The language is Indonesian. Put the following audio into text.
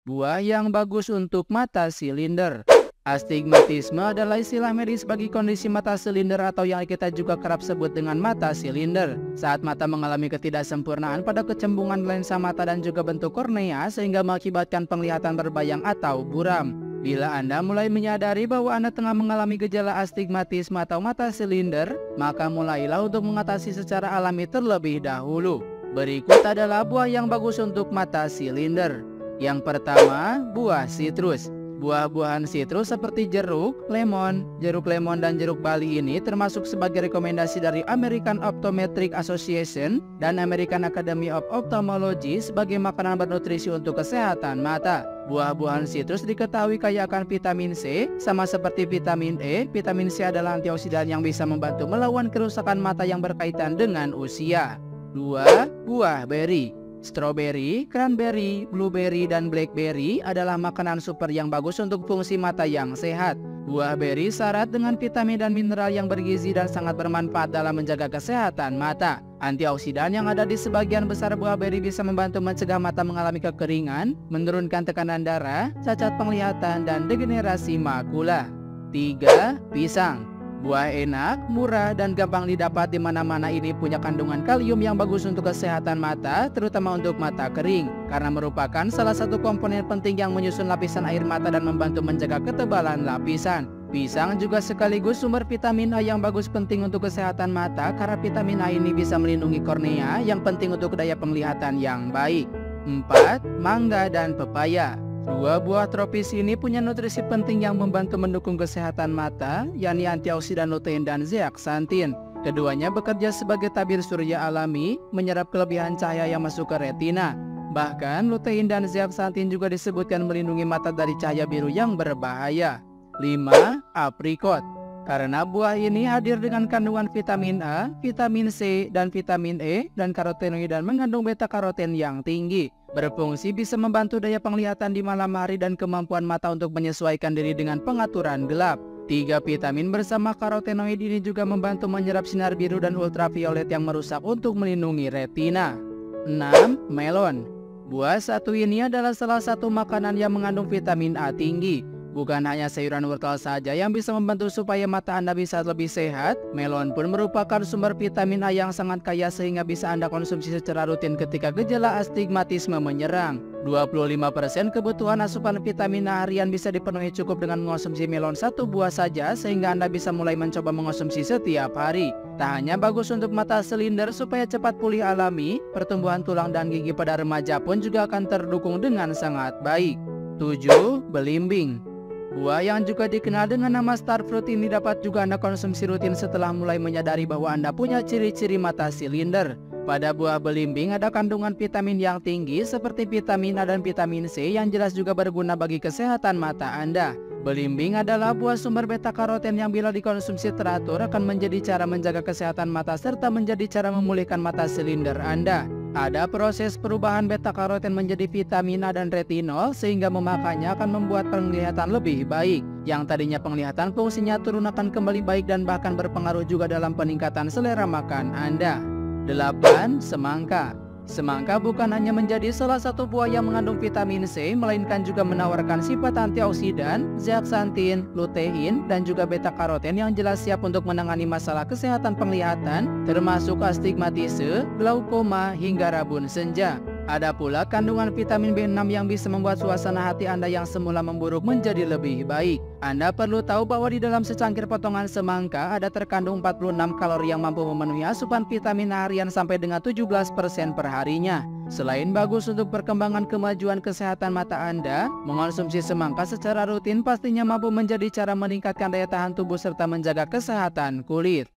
Buah yang bagus untuk mata silinder. Astigmatisme adalah istilah medis bagi kondisi mata silinder atau yang kita juga kerap sebut dengan mata silinder. Saat mata mengalami ketidaksempurnaan pada kecembungan lensa mata dan juga bentuk kornea sehingga mengakibatkan penglihatan berbayang atau buram. Bila Anda mulai menyadari bahwa Anda tengah mengalami gejala astigmatisme atau mata silinder, maka mulailah untuk mengatasi secara alami terlebih dahulu. Berikut adalah buah yang bagus untuk mata silinder. Yang pertama, buah sitrus. Buah-buahan sitrus seperti jeruk lemon, dan jeruk bali ini termasuk sebagai rekomendasi dari American Optometric Association dan American Academy of Ophthalmology sebagai makanan bernutrisi untuk kesehatan mata. Buah-buahan sitrus diketahui kaya akan vitamin C, sama seperti vitamin E. Vitamin C adalah antioksidan yang bisa membantu melawan kerusakan mata yang berkaitan dengan usia. 2. Buah beri. Strawberry, cranberry, blueberry, dan blackberry adalah makanan super yang bagus untuk fungsi mata yang sehat. Buah beri syarat dengan vitamin dan mineral yang bergizi dan sangat bermanfaat dalam menjaga kesehatan mata. Antioksidan yang ada di sebagian besar buah beri bisa membantu mencegah mata mengalami kekeringan, menurunkan tekanan darah, cacat penglihatan, dan degenerasi makula. 3. Pisang. Buah enak, murah, dan gampang didapat di mana-mana ini punya kandungan kalium yang bagus untuk kesehatan mata, terutama untuk mata kering, karena merupakan salah satu komponen penting yang menyusun lapisan air mata dan membantu menjaga ketebalan lapisan. Pisang juga sekaligus sumber vitamin A yang bagus penting untuk kesehatan mata, karena vitamin A ini bisa melindungi kornea yang penting untuk daya penglihatan yang baik. 4. Mangga dan pepaya. Dua buah tropis ini punya nutrisi penting yang membantu mendukung kesehatan mata, yakni antioksidan lutein dan zeaxanthin. Keduanya bekerja sebagai tabir surya alami, menyerap kelebihan cahaya yang masuk ke retina. Bahkan lutein dan zeaxanthin juga disebutkan melindungi mata dari cahaya biru yang berbahaya. 5. Aprikot. Karena buah ini hadir dengan kandungan vitamin A, vitamin C, dan vitamin E, dan karotenoid dan mengandung beta-karoten yang tinggi. Berfungsi bisa membantu daya penglihatan di malam hari dan kemampuan mata untuk menyesuaikan diri dengan pengaturan gelap. 3 vitamin bersama karotenoid ini juga membantu menyerap sinar biru dan ultraviolet yang merusak untuk melindungi retina. 6. Melon. Buah satu ini adalah salah satu makanan yang mengandung vitamin A tinggi. Bukan hanya sayuran wortel saja yang bisa membantu supaya mata Anda bisa lebih sehat, melon pun merupakan sumber vitamin A yang sangat kaya sehingga bisa Anda konsumsi secara rutin ketika gejala astigmatisme menyerang. 25% kebutuhan asupan vitamin A harian bisa dipenuhi cukup dengan mengonsumsi melon satu buah saja, sehingga Anda bisa mulai mencoba mengonsumsi setiap hari. Tak hanya bagus untuk mata silinder supaya cepat pulih alami, pertumbuhan tulang dan gigi pada remaja pun juga akan terdukung dengan sangat baik. 7. Belimbing. Buah yang juga dikenal dengan nama star fruit ini dapat juga Anda konsumsi rutin setelah mulai menyadari bahwa Anda punya ciri-ciri mata silinder. Pada buah belimbing ada kandungan vitamin yang tinggi seperti vitamin A dan vitamin C yang jelas juga berguna bagi kesehatan mata Anda. Belimbing adalah buah sumber beta-karoten yang bila dikonsumsi teratur akan menjadi cara menjaga kesehatan mata serta menjadi cara memulihkan mata silinder Anda. Ada proses perubahan beta-karoten menjadi vitamin A dan retinol sehingga memakannya akan membuat penglihatan lebih baik. Yang tadinya penglihatan fungsinya turun akan kembali baik dan bahkan berpengaruh juga dalam peningkatan selera makan Anda. 8. Semangka. Semangka bukan hanya menjadi salah satu buah yang mengandung vitamin C, melainkan juga menawarkan sifat antioksidan, zeaxanthin, lutein, dan juga beta-karoten yang jelas siap untuk menangani masalah kesehatan penglihatan, termasuk astigmatisme, glaukoma, hingga rabun senja. Ada pula kandungan vitamin B6 yang bisa membuat suasana hati Anda yang semula memburuk menjadi lebih baik. Anda perlu tahu bahwa di dalam secangkir potongan semangka ada terkandung 46 kalori yang mampu memenuhi asupan vitamin A harian sampai dengan 17% per harinya. Selain bagus untuk perkembangan kemajuan kesehatan mata Anda, mengonsumsi semangka secara rutin pastinya mampu menjadi cara meningkatkan daya tahan tubuh serta menjaga kesehatan kulit.